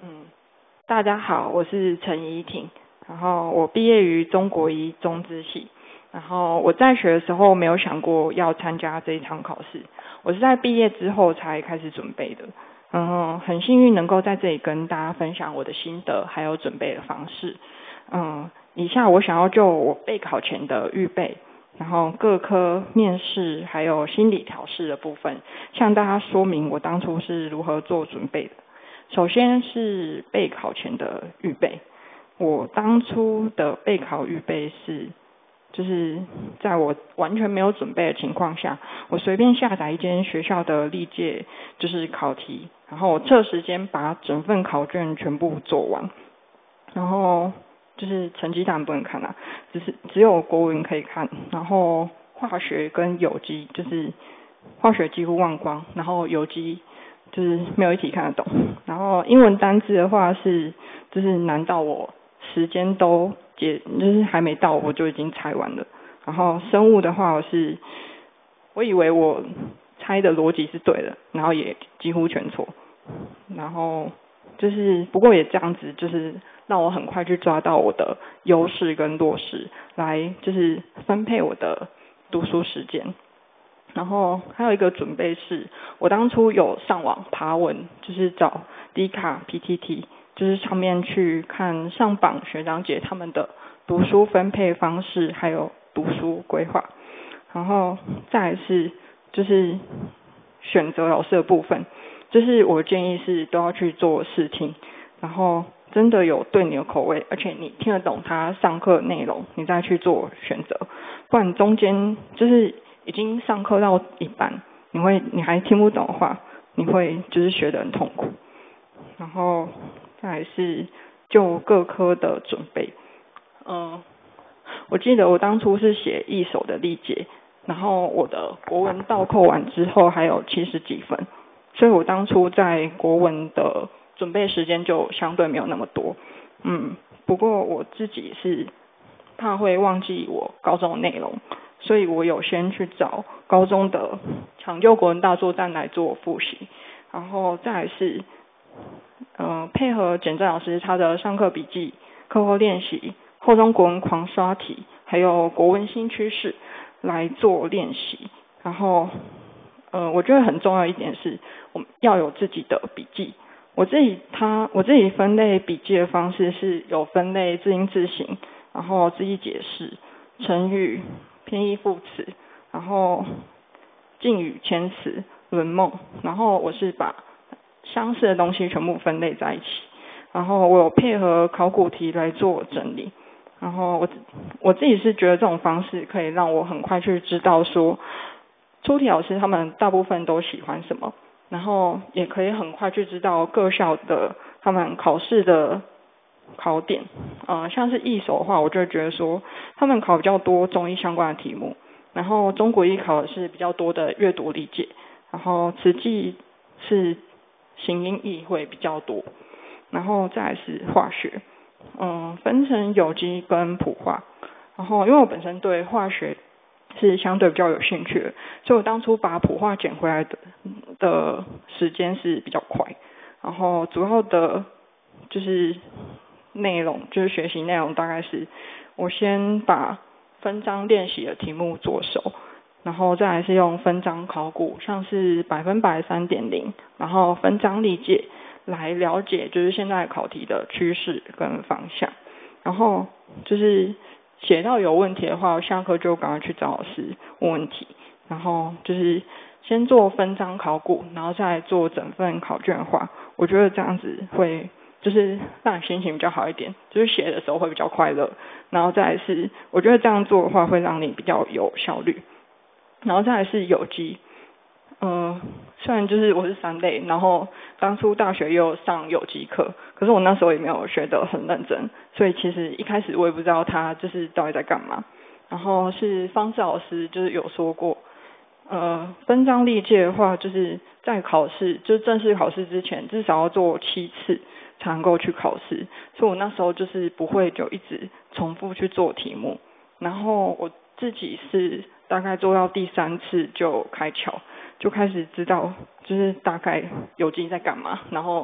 嗯，大家好，我是陈怡婷，然后我毕业于中国医中资系，然后我在学的时候没有想过要参加这一场考试，我是在毕业之后才开始准备的，很幸运能够在这里跟大家分享我的心得还有准备的方式，以下我想要就我备考前的预备，然后各科面试还有心理调试的部分，向大家说明我当初是如何做准备的。首先是备考前的预备，我当初的备考预备是，就是在我完全没有准备的情况下，我随便下载一间学校的历届就是考题，然后我测时间把整份考卷全部做完，然后就是成绩单不能看啊，只有国文可以看，然后化学跟有机就是化学几乎忘光，然后有机就是没有一题看得懂，然后英文单字的话就是难到我时间都就是还没到我就已经猜完了，然后生物的话我以为我猜的逻辑是对的，然后也几乎全错，然后就是不过也这样子就是让我很快去抓到我的优势跟弱势，来就是分配我的读书时间。然后还有一个准备是，我当初有上网爬文，就是找 D 卡 PTT， 就是上面去看上榜学长姐他们的读书分配方式，还有读书规划。然后再来是就是选择老师的部分，就是我建议是都要去做试听，然后真的有对你的口味，而且你听得懂他上课的内容，你再去做选择，不然中间就是已经上课到一半，你还听不懂的话，你会就是学得很痛苦。然后再来是就各科的准备，我记得我当初是写一手的历届，然后我的国文倒扣完之后还有70几分，所以我当初在国文的准备时间就相对没有那么多。不过我自己是怕会忘记我高中的内容，所以我有先去找高中的抢救国文大作战来做复习，然后再来是配合简正老师他的上课笔记、课后练习、后中国文狂刷题，还有国文新趋势来做练习。然后我觉得很重要一点是，我们要有自己的笔记。我自己分类笔记的方式是有分类字音字形，然后字义解释、成语、偏义副词，然后敬语、谦词、论梦，然后我是把相似的东西全部分类在一起，然后我有配合考古题来做整理，然后我自己是觉得这种方式可以让我很快去知道说出题老师他们大部分都喜欢什么，然后也可以很快去知道各校的他们考试的考点，像是一手的话，我就觉得说他们考比较多中医相关的题目，然后中国医考的是比较多的阅读理解，然后词记是形音义会比较多，然后再来是化学，分成有机跟普化，然后因为我本身对化学是相对比较有兴趣的，所以我当初把普化捡回来的时间是比较快，然后主要的就是内容就是学习内容大概是我先把分章练习的题目做熟，然后再来是用分章考古，像是100% 3.0，然后分章历届来了解就是现在考题的趋势跟方向，然后就是写到有问题的话，我下课就赶快去找老师问问题，然后就是先做分章考古，然后再来做整份考卷化，我觉得这样子会就是让你心情比较好一点，就是写的时候会比较快乐，然后再来是我觉得这样做的话会让你比较有效率，然后再来是有机，虽然就是我是3类，然后当初大学也有上有机课，可是我那时候也没有学得很认真，所以其实一开始我也不知道他就是到底在干嘛。然后是方志老师就是有说过，分章历届的话，就是在考试就是正式考试之前，至少要做7次才能够去考试，所以我那时候就是不会就一直重复去做题目，然后我自己是大概做到第3次就开窍，就开始知道就是大概有机在干嘛，然后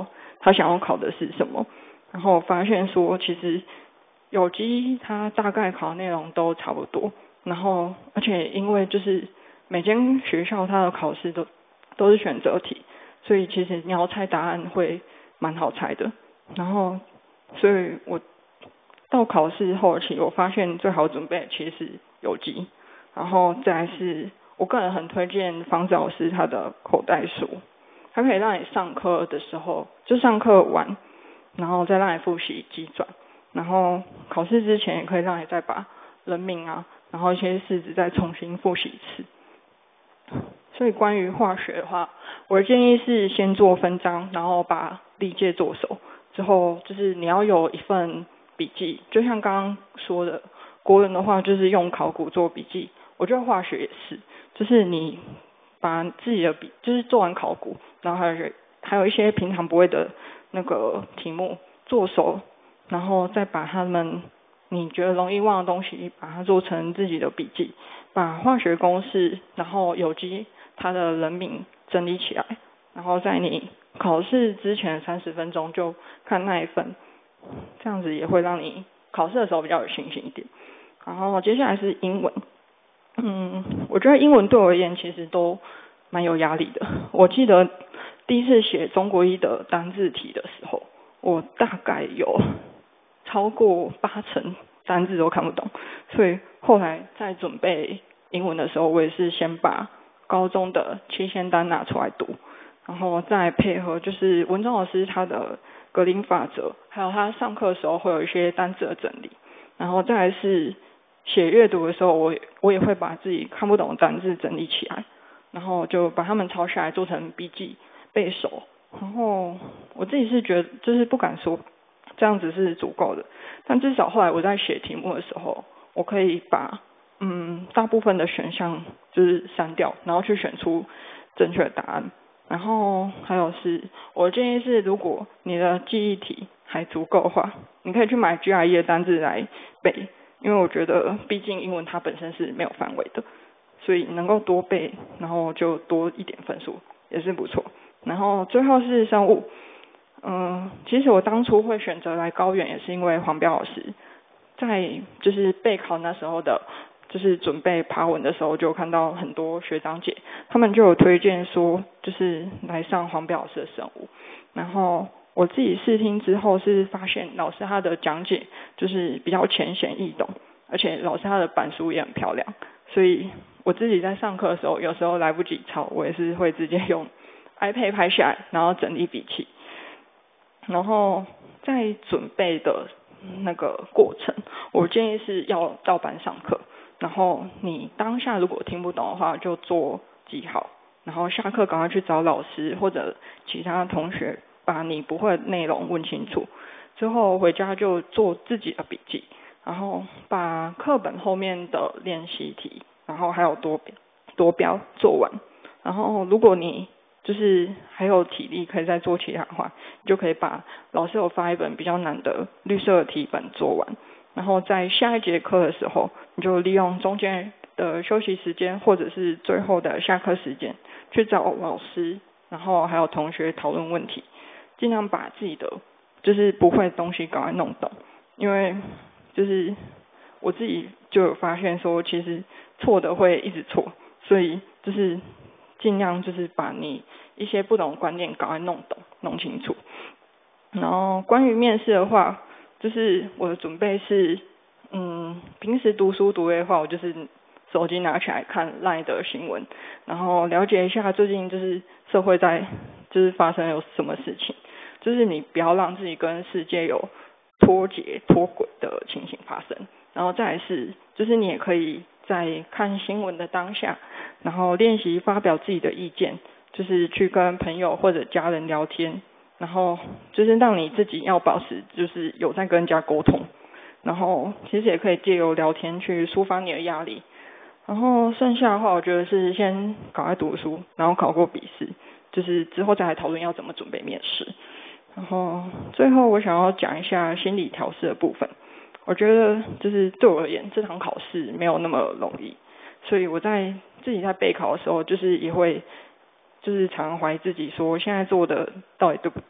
他想要考的是什么。然后发现说，其实有机它大概考的内容都差不多，然后而且因为就是每间学校它的考试都是选择题，所以其实你要猜答案会蛮好猜的。然后所以我到考试后期，我发现最好准备的其实是有机，然后再来是我个人很推荐方子老师他的口袋书，它可以让你上课的时候就上课完，然后再让你复习机转，然后考试之前也可以让你再把人名啊，然后一些式子再重新复习一次。所以关于化学的话，我的建议是先做分章，然后把历届做熟之后，就是你要有一份笔记，就像刚刚说的，国文的话就是用考古做笔记，我觉得化学也是，就是你把自己的就是做完考古，然后还有一些平常不会的那个题目做熟，然后再把他们你觉得容易忘的东西，把它做成自己的笔记，把化学公式，然后有机它的人名整理起来，然后在你考试之前30分钟就看那一份，这样子也会让你考试的时候比较有信心一点。然后接下来是英文，我觉得英文对我而言其实都蛮有压力的。我记得第一次写中国一的单字题的时候，我大概有超过80%单字都看不懂，所以后来在准备英文的时候，我也是先把高中的7000单拿出来读，然后再配合就是文章老师他的格林法则，还有他上课的时候会有一些单字的整理，然后再来是写阅读的时候，我也会把自己看不懂的单字整理起来，然后就把它们抄下来做成笔记背熟。然后我自己是觉得就是不敢说这样子是足够的，但至少后来我在写题目的时候，我可以把大部分的选项就是删掉，然后去选出正确的答案。然后还有是我的建议是，如果你的记忆体还足够的话，你可以去买 GRE 的单字来背，因为我觉得毕竟英文它本身是没有范围的，所以能够多背，然后就多一点分数也是不错。然后最后是生物，其实我当初会选择来高原也是因为黄标老师在就是备考那时候的就是准备爬文的时候，就看到很多学长姐他们就有推荐说就是来上黄标老师的生物，然后我自己试听之后是发现老师他的讲解就是比较浅显易懂，而且老师他的板书也很漂亮，所以我自己在上课的时候有时候来不及抄，我也是会直接用 iPad 拍下来，然后整理笔记。然后在准备的那个过程，我建议是要到班上课，然后你当下如果听不懂的话就做记号，然后下课赶快去找老师或者其他同学把你不会的内容问清楚，之后回家就做自己的笔记，然后把课本后面的练习题，然后还有多标做完。然后如果你就是还有体力可以再做其他的话，你就可以把老师有发一本比较难的绿色的题本做完，然后在下一节课的时候，你就利用中间的休息时间或者是最后的下课时间去找老师，然后还有同学讨论问题，尽量把自己的就是不会的东西赶快弄懂，因为就是我自己就有发现说其实错的会一直错，所以就是尽量就是把你一些不懂的观念赶快弄懂弄清楚。然后关于面试的话，就是我的准备是平时读书读的话，我就是手机拿起来看 LINE 的新闻，然后了解一下最近就是社会在就是发生有什么事情，就是你不要让自己跟世界有脱节脱轨的情形发生。然后再来是就是你也可以在看新闻的当下，然后练习发表自己的意见，就是去跟朋友或者家人聊天，然后就是让你自己要保持就是有在跟人家沟通，然后其实也可以借由聊天去抒发你的压力。然后剩下的话我觉得是先赶快读书，然后考过笔试，就是之后再来讨论要怎么准备面试。然后最后我想要讲一下心理调试的部分，我觉得就是对我而言这场考试没有那么容易，所以我在自己在备考的时候就是也会就是常常怀疑自己说现在做的到底对不对，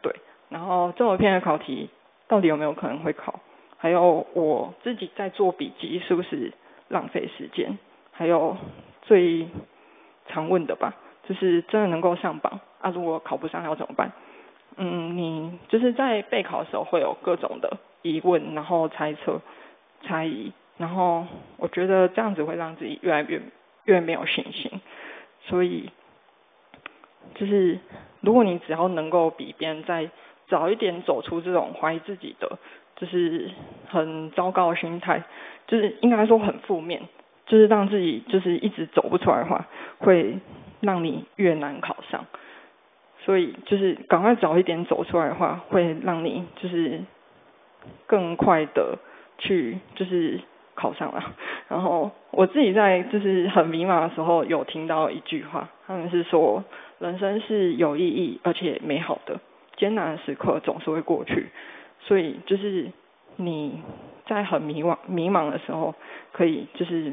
然后这么偏的考题到底有没有可能会考，还有我自己在做笔记是不是浪费时间，还有最常问的吧，就是真的能够上榜啊，如果考不上要怎么办？你就是在备考的时候会有各种的疑问，然后猜测、猜疑，然后我觉得这样子会让自己越来越没有信心。所以就是如果你只要能够比别人再早一点走出这种怀疑自己的就是很糟糕的心态，就是应该说很负面，就是让自己就是一直走不出来的话，会让你越难考上。所以就是赶快早一点走出来的话，会让你就是更快的去就是考上了。然后我自己在就是很迷茫的时候有听到一句话，他们是说人生是有意义而且美好的，艰难的时刻总是会过去。所以就是你在很迷茫的时候，可以就是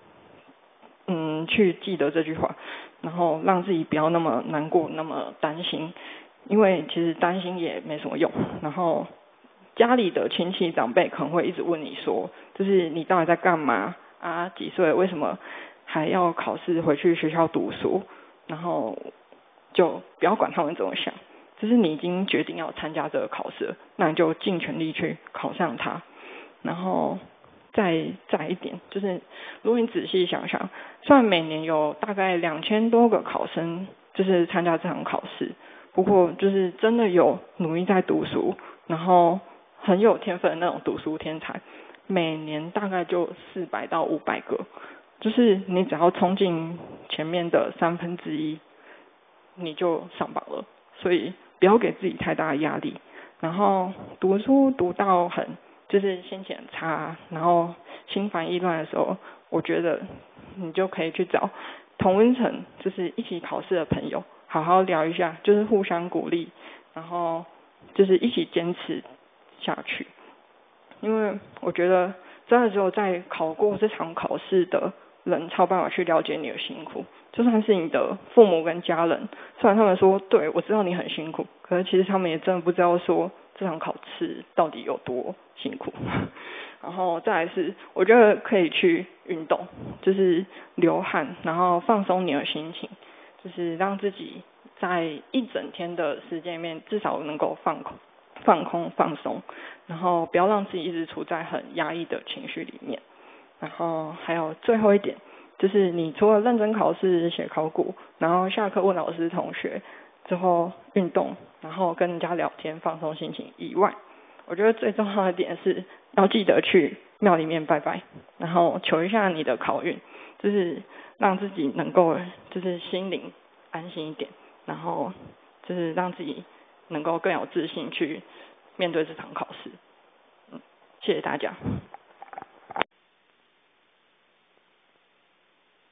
去记得这句话，然后让自己不要那么难过，那么担心，因为其实担心也没什么用。然后家里的亲戚长辈可能会一直问你说，就是你到底在干嘛啊？几岁？为什么还要考试回去学校读书？然后就不要管他们怎么想，就是你已经决定要参加这个考试了，那你就尽全力去考上它。然后再一点，就是如果你仔细想想，虽然每年有大概2000多个考生就是参加这场考试，不过就是真的有努力在读书，然后很有天分的那种读书天才，每年大概就400到500个，就是你只要冲进前面的1/3，你就上榜了。所以不要给自己太大的压力，然后读书读到就是心情很差，然后心烦意乱的时候，我觉得你就可以去找同温层，就是一起考试的朋友，好好聊一下，就是互相鼓励，然后就是一起坚持下去。因为我觉得真的只有在考过这场考试的人才有办法去了解你的辛苦，就算是你的父母跟家人，虽然他们说对我知道你很辛苦，可是其实他们也真的不知道说这场考试到底有多辛苦。然后再来是我觉得可以去运动，就是流汗，然后放松你的心情，就是让自己在一整天的时间里面至少能够放空放松，然后不要让自己一直处在很压抑的情绪里面。然后还有最后一点，就是你除了认真考试写考古，然后下课问老师同学之后运动，然后跟人家聊天放松心情以外，我觉得最重要的点是要记得去庙里面拜拜，然后求一下你的考运，就是让自己能够就是心灵安心一点，然后就是让自己能够更有自信去面对这场考试。谢谢大家。